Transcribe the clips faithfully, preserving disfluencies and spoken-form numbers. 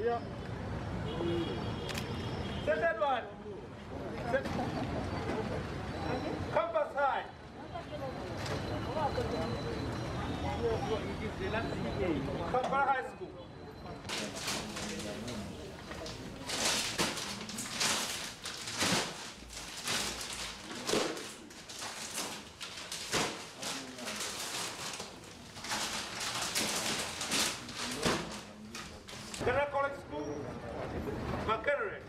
Yeah. Second one. Campus High. Campus High School. General College School, Makerere.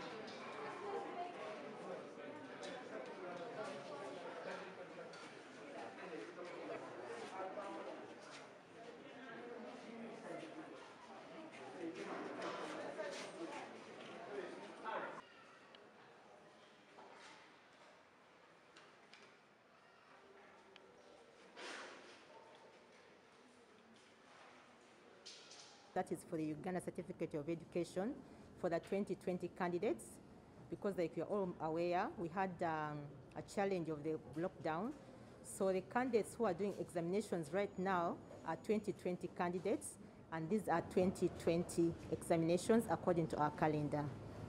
That is for the Uganda Certificate of Education for the twenty twenty candidates, because like you're all aware, we had um, a challenge of the lockdown. So the candidates who are doing examinations right now are twenty twenty candidates, and these are twenty twenty examinations according to our calendar.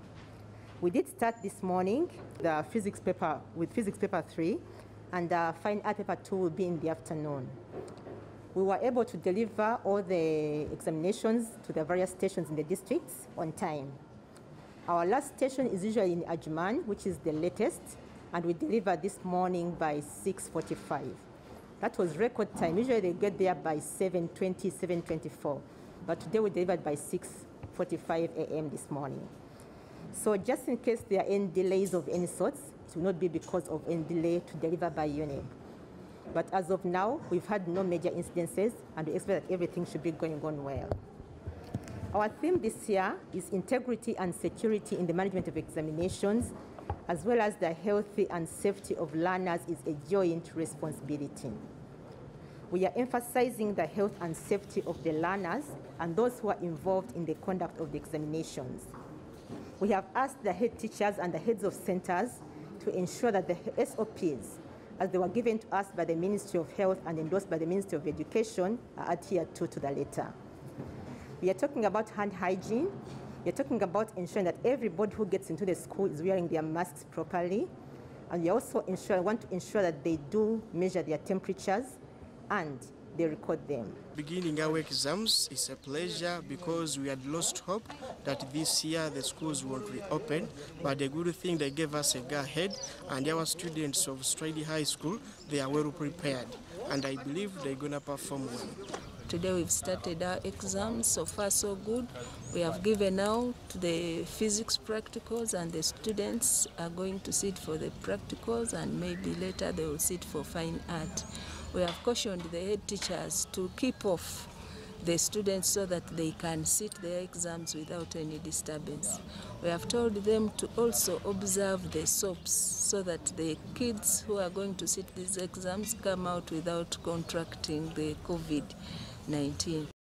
We did start this morning the physics paper with physics paper three, and uh, fine art paper two will be in the afternoon. We were able to deliver all the examinations to the various stations in the districts on time. Our last station is usually in Ajuman, which is the latest, and we delivered this morning by six forty-five. That was record time. Usually they get there by seven twenty, seven twenty-four, but today we delivered by six forty-five a m this morning. So just in case there are any delays of any sorts, it will not be because of any delay to deliver by unit. But as of now, we've had no major incidences, and we expect that everything should be going on well. Our theme this year is integrity and security in the management of examinations, as well as the health and safety of learners is a joint responsibility. We are emphasizing the health and safety of the learners and those who are involved in the conduct of the examinations. We have asked the head teachers and the heads of centers to ensure that the S O Ps, as they were given to us by the Ministry of Health and endorsed by the Ministry of Education, are adhered to to the letter. We are talking about hand hygiene. We are talking about ensuring that everybody who gets into the school is wearing their masks properly. And we also ensure, want to ensure that they do measure their temperatures and they record them. Beginning our exams is a pleasure because we had lost hope that this year the schools won't reopen, but the good thing, they gave us a go ahead, and our students of Stridey High School, they are well prepared, and I believe they're going to perform well. Today we've started our exams, so far so good. We have given out the physics practicals, and the students are going to sit for the practicals, and maybe later they will sit for fine art. We have cautioned the head teachers to keep off the students so that they can sit their exams without any disturbance. We have told them to also observe the S O Ps so that the kids who are going to sit these exams come out without contracting the COVID nineteen.